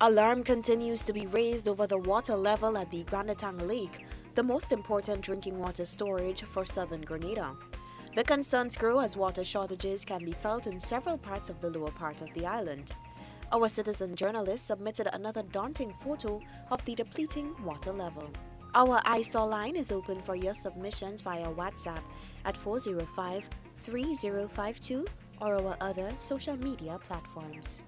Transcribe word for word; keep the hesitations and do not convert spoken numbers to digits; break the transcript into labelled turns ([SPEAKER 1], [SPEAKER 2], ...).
[SPEAKER 1] Alarm continues to be raised over the water level at the Grand Etang Lake, the most important drinking water storage for southern Grenada. The concerns grow as water shortages can be felt in several parts of the lower part of the island. Our citizen journalist submitted another daunting photo of the depleting water level. Our I-Saw line is open for your submissions via WhatsApp at four zero five, three zero five two or our other social media platforms.